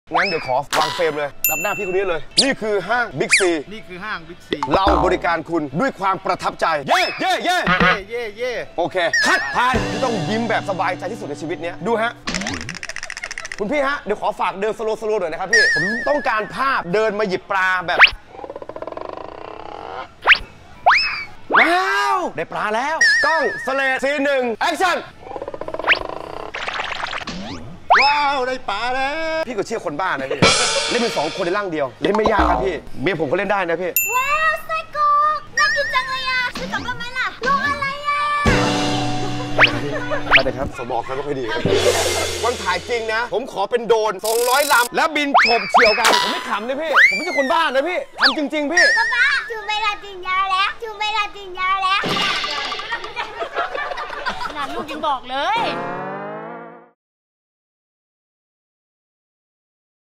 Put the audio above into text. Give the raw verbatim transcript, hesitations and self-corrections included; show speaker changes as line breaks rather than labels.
งั้นเดี๋ยวขอวางเฟรมเลยรับหน้าพี่คนนี้เลยนี่คือห้างบิ๊กซี
นี่คือห้างบิ๊กซี
เราบริการคุณด้วยความประทับใจเย่เย่เย่
เย่เย่เย่
โอเคคัดผ่านที่ต้องยิ้มแบบสบายใจที่สุดในชีวิตนี้ดูฮะคุณพี่ฮะเดี๋ยวขอฝากเดินสโลว์สโลว์หน่อยนะครับพี่ผมต้องการภาพเดินมาหยิบปลาแบบว้าวได้ปลาแล้วกล้องสเลดซีหนึ่งแอคชั่น
ว้าวได้ปลาแล้ว
พี่ก็เชื่อคนบ้านะพี่เล่นเป็นสองคนในร่างเดียวเล่นไม่ยากครับพี่เมียผมก็เล่นได้นะพี่
ว้าวไส้กรอกน่ากินจังเลยอ่ะซื้อกลับมาไหมล่ะรออะไรอ่ะ
ไปเลยครับสมองเขาก็ค่อยดีวันถ่ายจริงนะผมขอเป็นโดรนสองร้อยลำแล้วบินโฉบเฉี่ยวกันผมไม่ขำนะพี่ผมไม่ใช่คนบ้านะพี่ทำจริงๆพี่
ป๊าป๊าจูเมลาจินยาแล้วจูเมลาจินยาแล้ว
ขนาดลูกยังบอกเลย